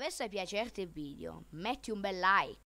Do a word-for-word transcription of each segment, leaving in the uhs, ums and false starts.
dovesse piacerti il video, metti un bel like.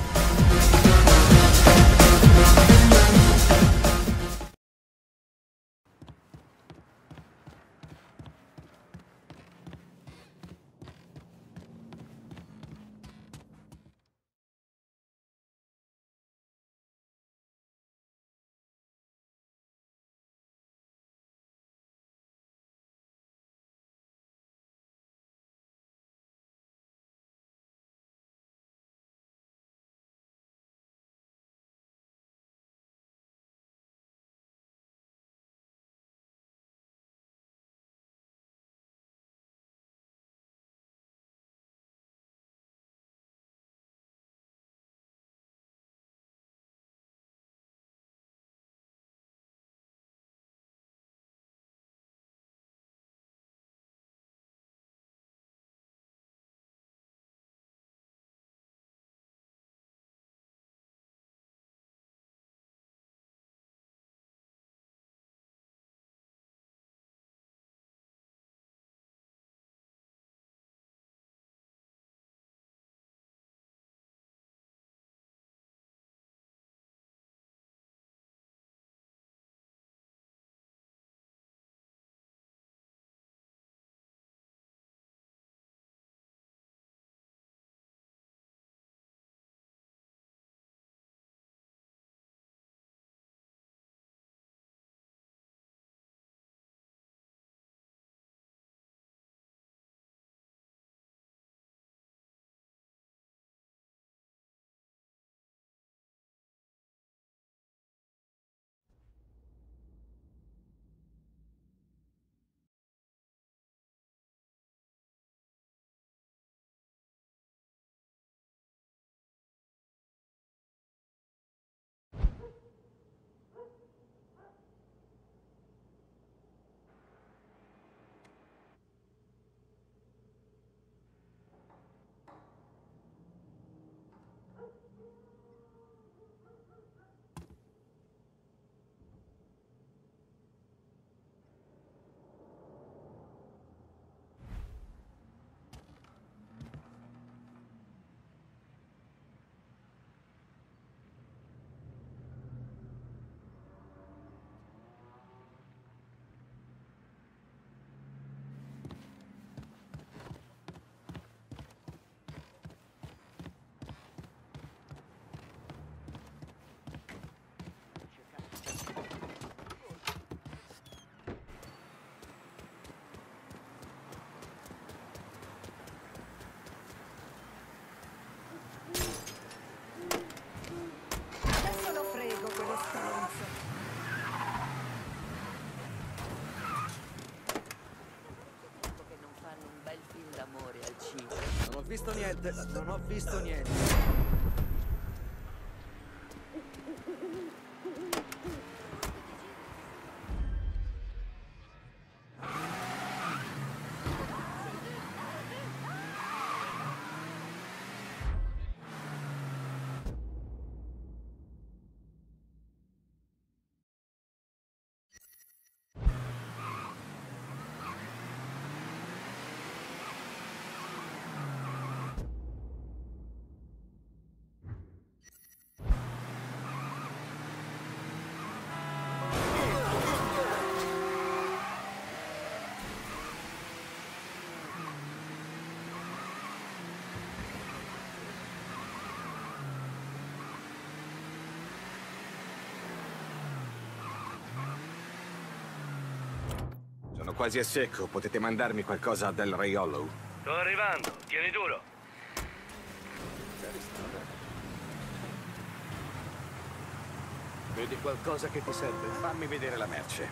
Non ho visto niente, non ho visto niente. Sono quasi a secco, potete mandarmi qualcosa del Ray Hollow? Sto arrivando, tieni duro. Vedi qualcosa che ti serve? Fammi vedere la merce.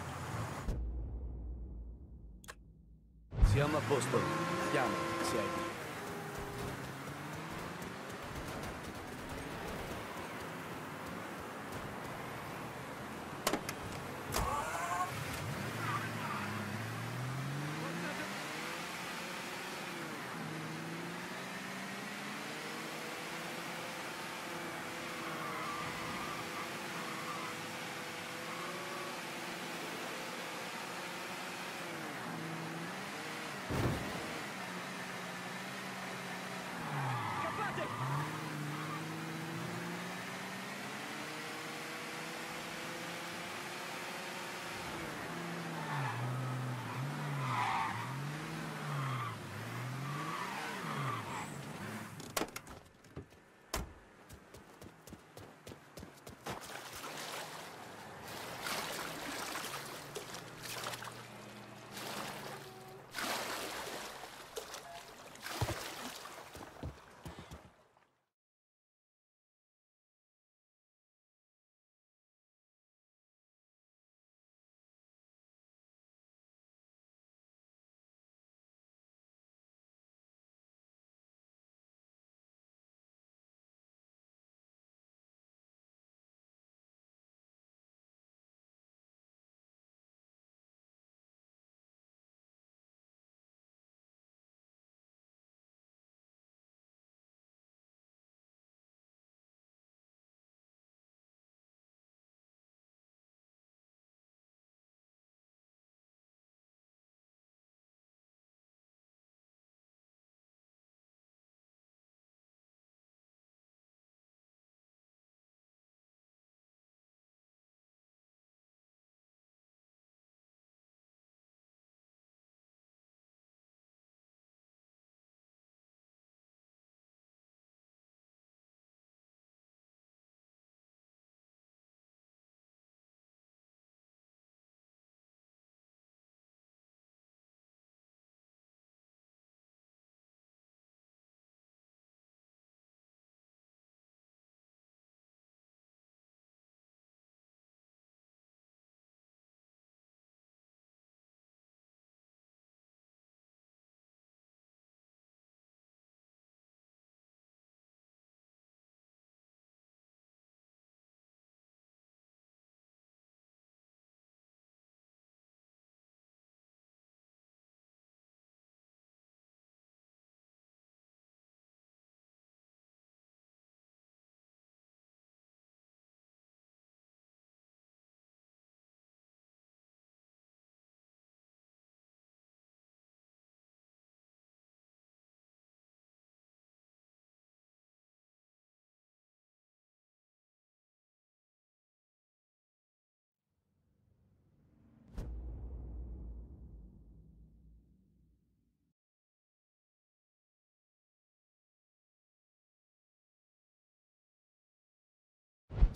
Siamo a posto. Chiama, se hai.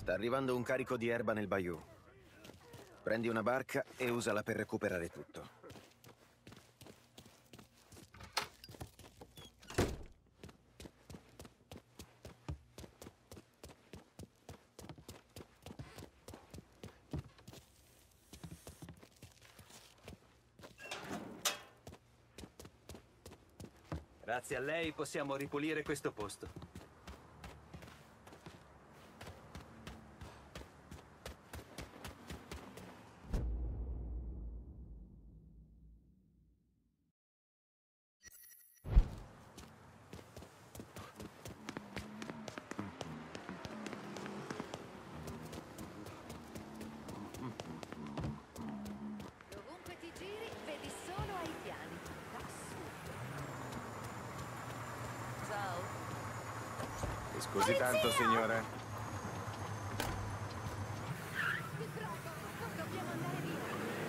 Sta arrivando un carico di erba nel bayou. Prendi una barca e usala per recuperare tutto. Grazie a lei possiamo ripulire questo posto. Dovunque ti giri, vedi solo ai piani. Assurdo. Ciao. Mi scusi tanto, signore. Ti prego, dobbiamo andare via.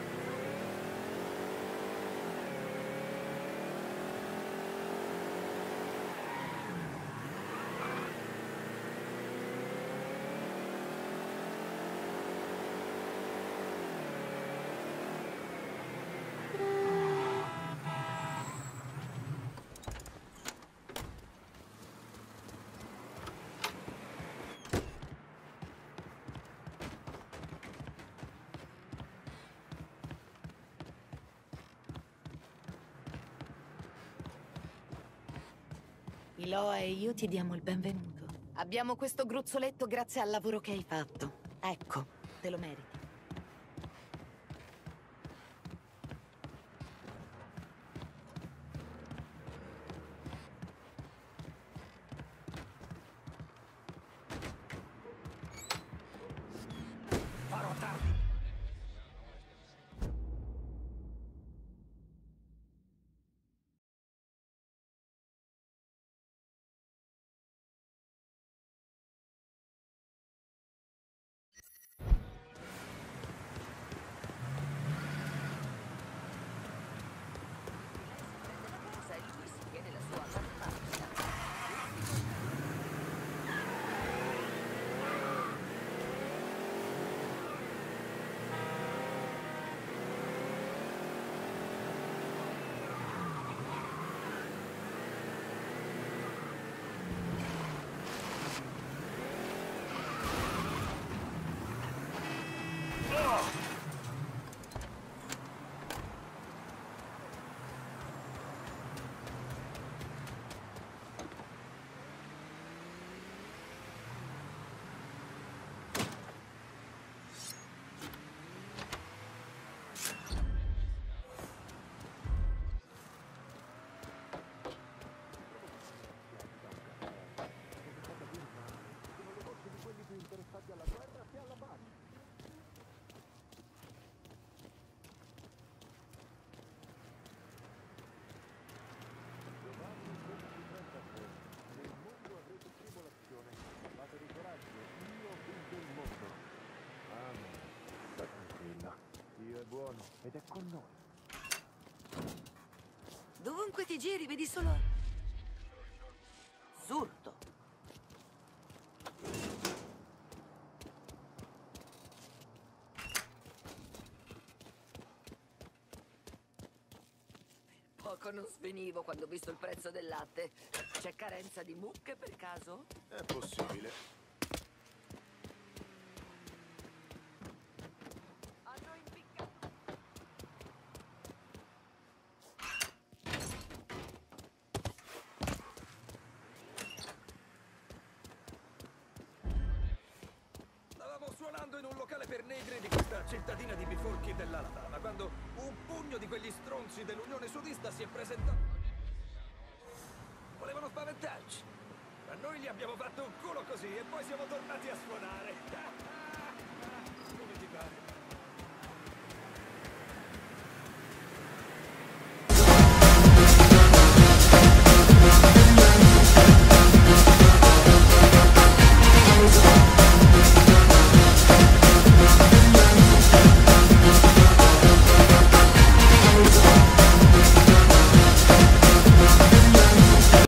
Iloa e io ti diamo il benvenuto. Abbiamo questo gruzzoletto grazie al lavoro che hai fatto. Ecco, te lo meriti. Farò tardi. Buono, ed è con noi. Dovunque ti giri, vedi solo... Assurdo. Poco non svenivo quando ho visto il prezzo del latte. C'è carenza di mucche per caso? È possibile. Hanno impiccato. Stavamo suonando in un locale per negri di questa cittadina di bifolchi dell'Alabama quando un pugno di quegli stronzi dell'Unione Sudista si è presentato. Volevano spaventarci. Ma noi gli abbiamo fatto un culo così e poi siamo tornati a suonare.